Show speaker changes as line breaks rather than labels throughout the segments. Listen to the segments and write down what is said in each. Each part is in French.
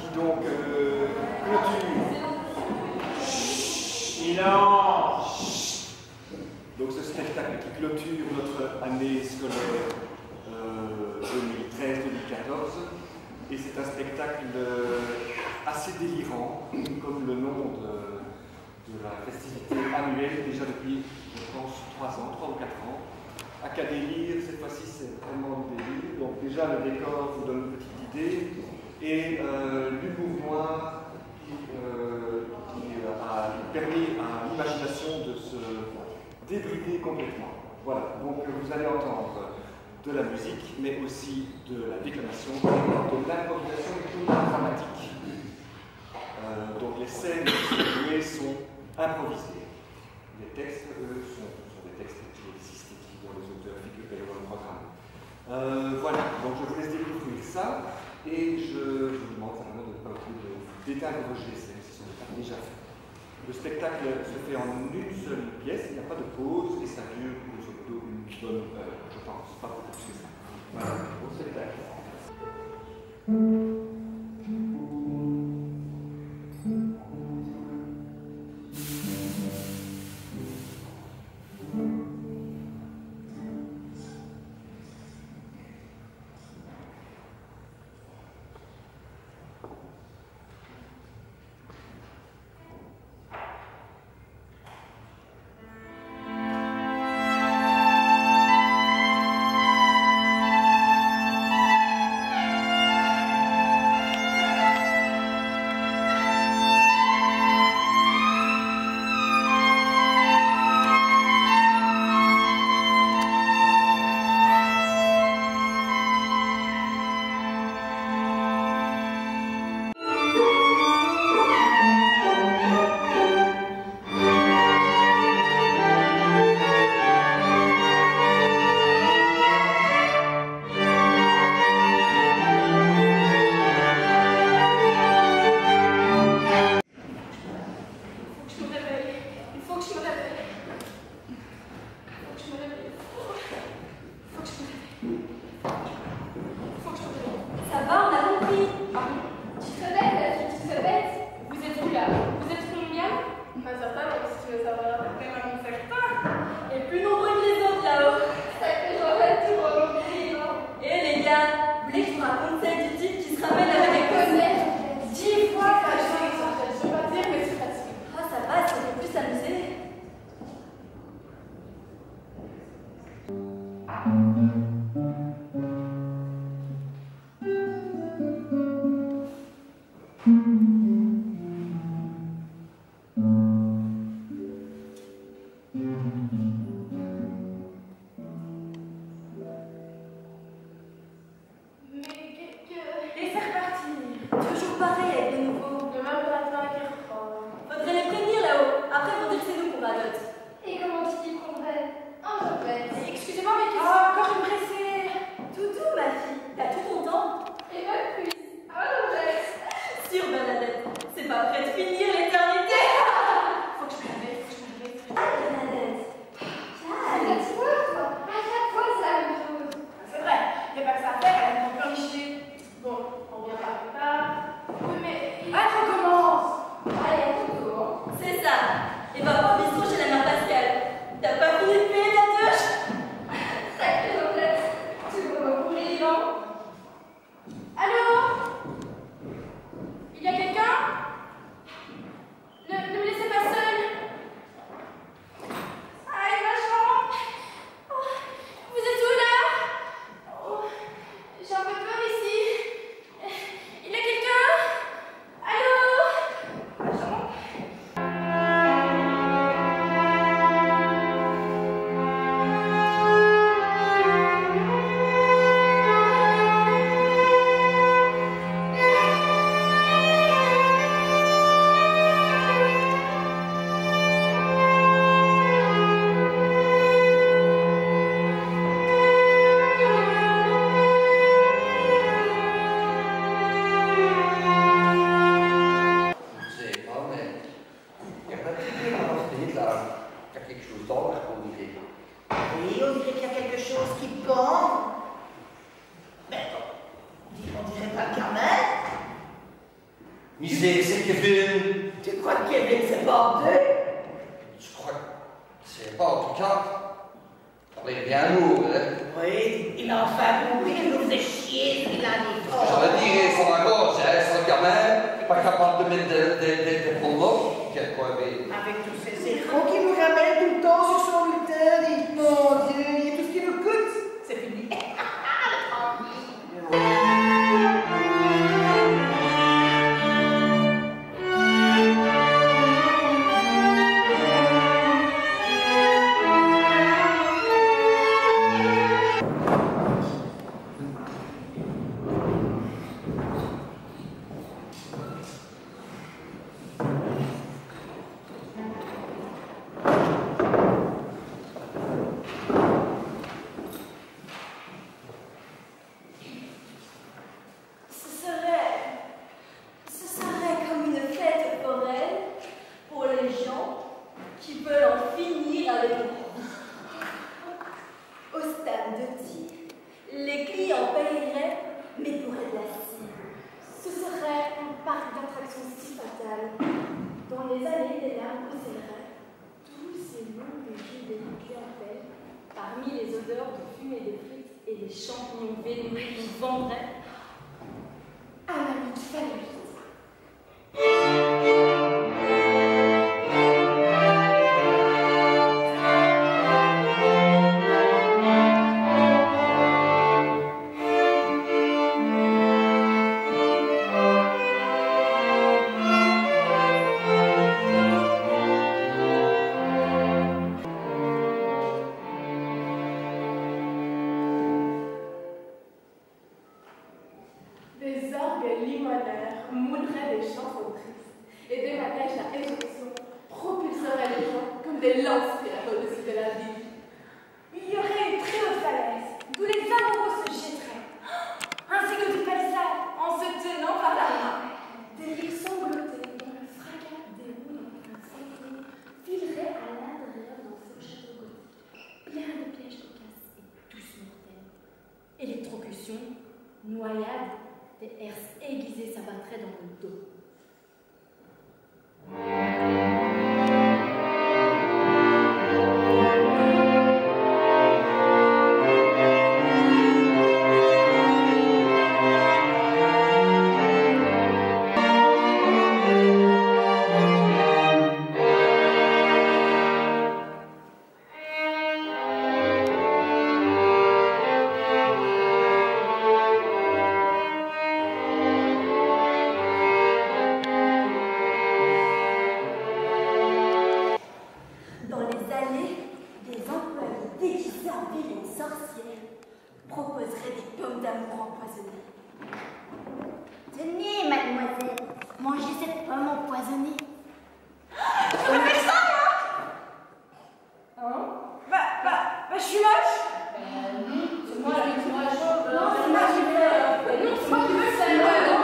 donc clôture. Silence. Donc ce spectacle qui clôture notre année scolaire 2013-2014. Et c'est un spectacle assez délirant, comme le nom de la festivité annuelle, déjà depuis, je pense, 3 ou 4 ans. Acadélire, cette fois-ci, c'est vraiment du délire. Donc déjà, le décor vous donne une petite idée. Et l'humour noir qui a permis à l'imagination de se débrider complètement. Voilà, donc vous allez entendre de la musique, mais aussi de la déclamation, de l'improvisation et de la dramatique. Donc les scènes jouées sont improvisées. Les textes, eux, sont des textes qui existent et dont les auteurs figurent dans le programme. Voilà, donc je vous laisse découvrir ça, et je vous demande simplement de ne pas oublier d'interroger les scènes si ce n'est pas déjà fait. Le spectacle se fait en une seule pièce, il n'y a pas de pause, et ça dure grosso modo une bonne heure, je pense, pas beaucoup plus que ça. Voilà, bon spectacle.
Bon, on reviendra plus tard. Oui, mais... C'est Kevin.
Tu crois que Kevin s'est bordé?
Je crois que c'est pas en tout cas. Il est bien lourd, hein?
Oui, il a enfin mourir, il nous faisait chier, il a dit.
J'aurais dit sur la gorge, hein, c'est un gamin, pas capable de mettre des pronos. Quel quoi, mais.
Avec tous ces zéros qui nous ramènent tout le temps sur son lutin, dit mon Dieu, il y a tout ce qui nous coûte. C'est fini.
Ce serait comme une fête foraine pour les gens qui veulent en finir avec nous. Au stade de tir, les clients paieraient, mais pourraient de la cire. Ce serait un parc d'attractions si fatal. Dans les allées des larmes pousseraient tous ces longues jeux de clientèle, parmi les odeurs de fumée des frites et des champignons vénéneux qu'on vendrait à la qui fallait vite. Des orgues limonaires mouderaient des chansons tristes et des manèges à éjection propulseraient les gens comme des lance-pierres au-dessus de la ville. Il y aurait une très haute falaise d'où les amoureux se jetteraient, ainsi que du palissade en se tenant par la main. Des rires sanglotés dont le fracas des roues d'un prince filerait à l'intérieur d'un faux château gothique, plein de pièges cocasses et tous mortels. Électrocution, noyade, des herses aiguisées s'abattraient dans le dos. Proposerait des pommes d'amour empoisonnées.
Tenez, mademoiselle, mangez cette pomme empoisonnée.
Tu peux faire ça, hein? Bah, je suis moche. Non, c'est moi qui veux ça. Non, c'est moi qui veux ça. Non,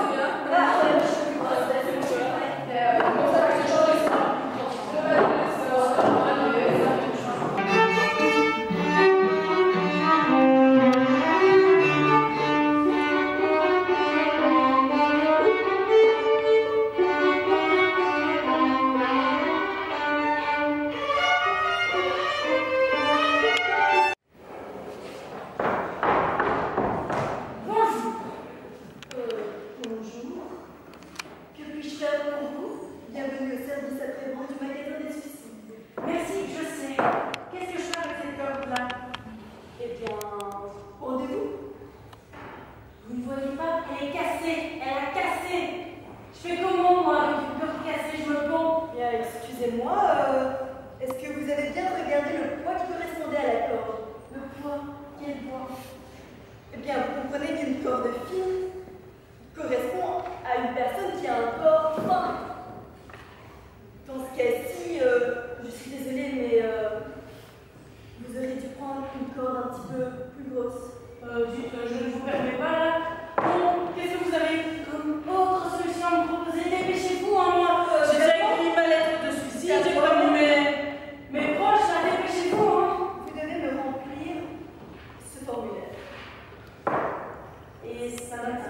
Est-ce que vous avez bien regardé le poids qui correspondait à la corde?
Le poids? Quel poids?
Eh bien, vous comprenez qu'une corde fine correspond à une personne qui a un corps fin. Dans ce cas-ci, je suis désolée, mais vous auriez dû prendre une corde un petit peu plus grosse.
Dites, je ne vous permets pas là. Bon, qu'est-ce que vous avez comme autre solution à me proposer? Dépêchez-vous, hein, moi. J'ai déjà écrit ma lettre de suicide, j'ai prévenu mes proches, là, dépêchez-vous, hein.
Vous devez me remplir ce formulaire.
Et ça va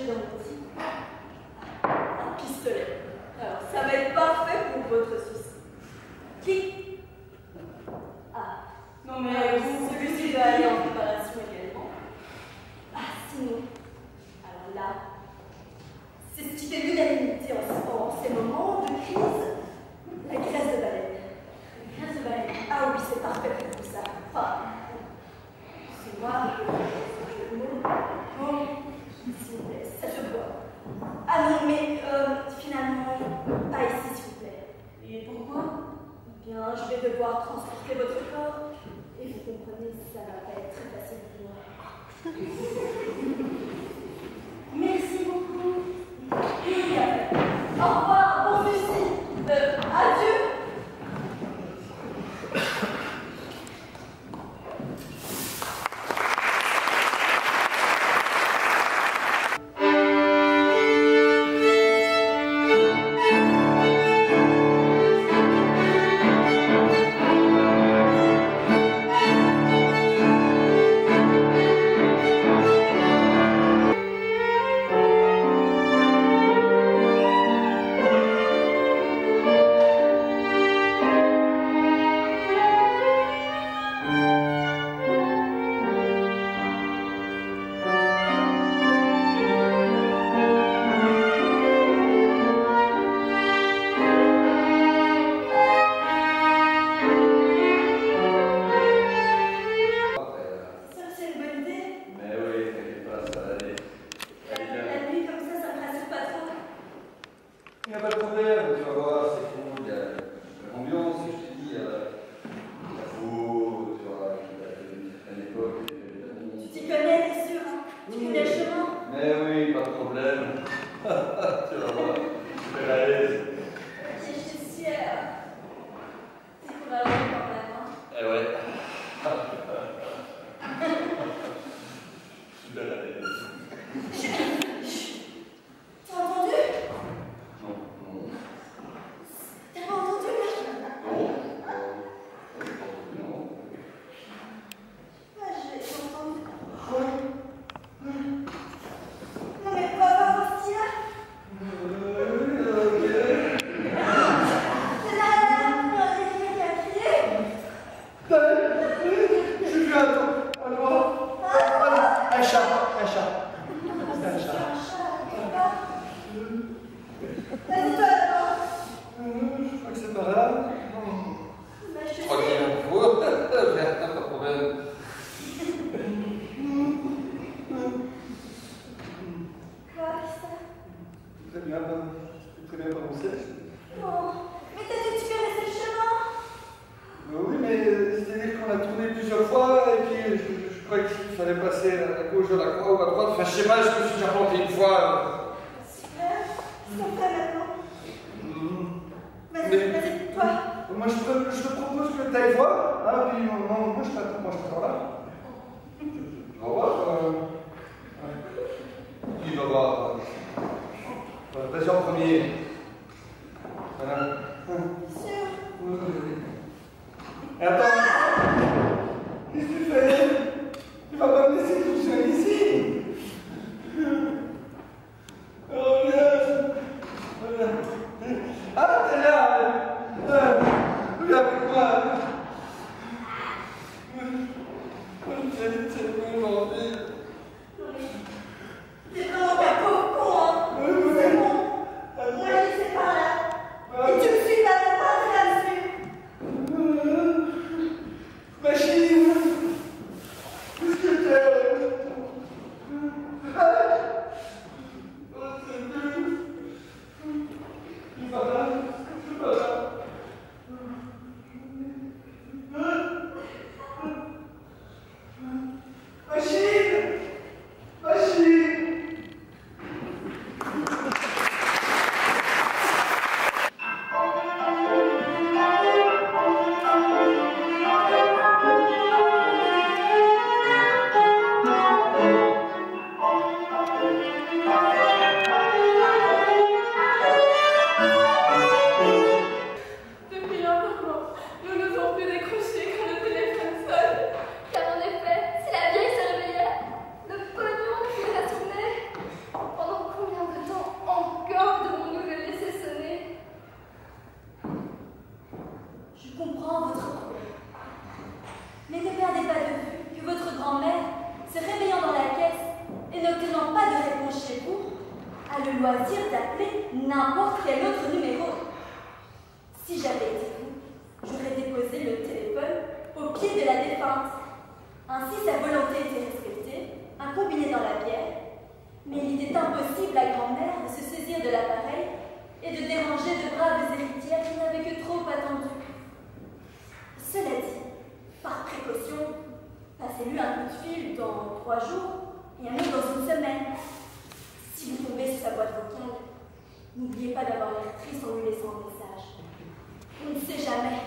j'ai dans mon petit un pistolet. Alors, ça va être parfait pour votre souci. Qui? Ah,
Non mais
celui-ci doit aller en préparation également. Ah, sinon, alors là, c'est ce qui fait l'unanimité en ces moments de crise, la graisse de baleine. La graisse de baleine. Ah oui, c'est parfait pour vous ça. Enfin, c'est moi, le mot. Bon, s'il vous plaît, ça se voit. Ah non, mais finalement, pas ici, s'il vous plaît. Et pourquoi? Eh bien, je vais devoir transporter votre corps. Et vous comprenez, ça va pas être très facile pour moi. Merci beaucoup. Au revoir, bon fusil. Adieu. C'est vraiment un pauvre con, hein. C'est bon. Moi, le loisir d'appeler n'importe quel autre numéro. Si j'avais été vous, j'aurais déposé le téléphone au pied de la défunte. Ainsi, sa volonté était respectée, un combiné dans la bière, mais il était impossible à grand-mère de se saisir de l'appareil et de déranger de braves héritières qui n'avaient que trop attendu. Cela dit, par précaution, passez-lui un coup de fil dans 3 jours et un autre dans une semaine. Si vous tombez sur sa boîte vocale, n'oubliez pas d'avoir l'air triste en lui laissant un message. On ne sait jamais.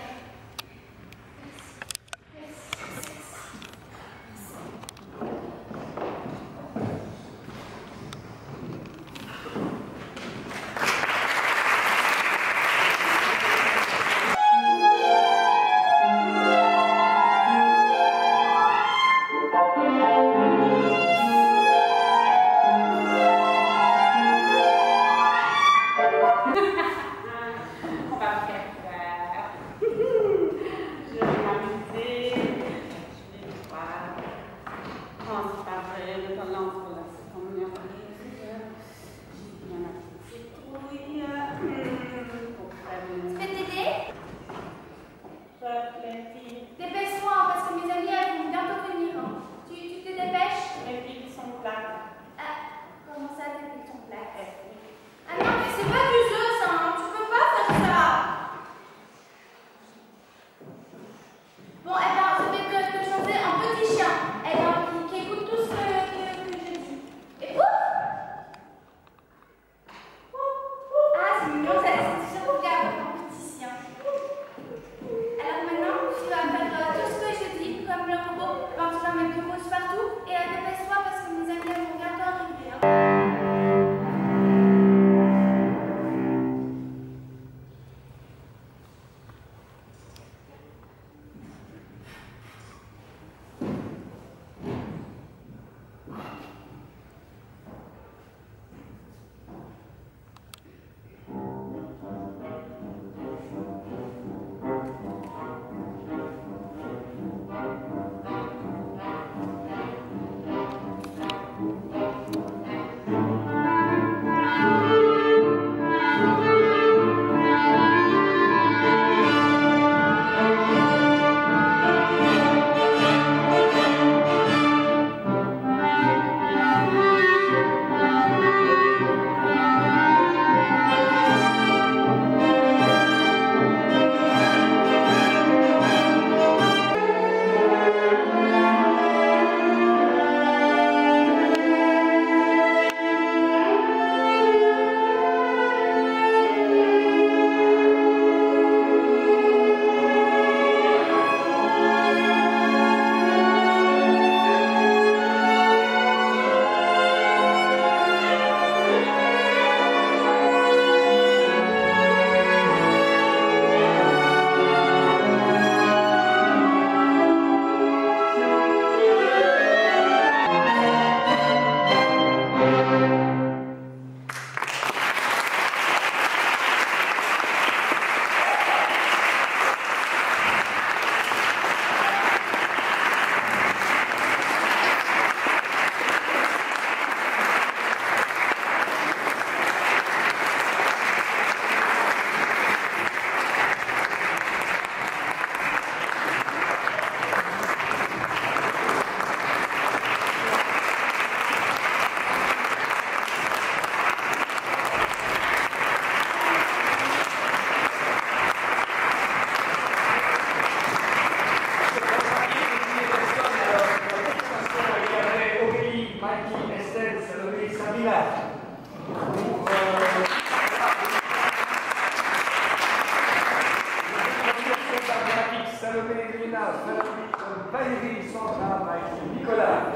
Valérie Sandra, Maïki, Nicolas.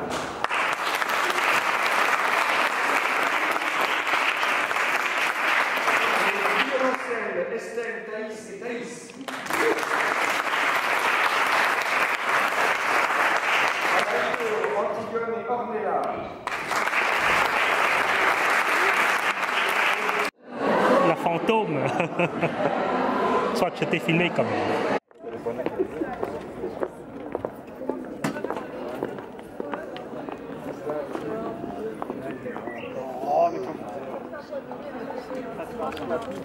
Les violoncelles, Estelle, Thaïs et Thaïs. Antigone et Ornella.
La fantôme. Soit que je t'ai filmé quand même. papier.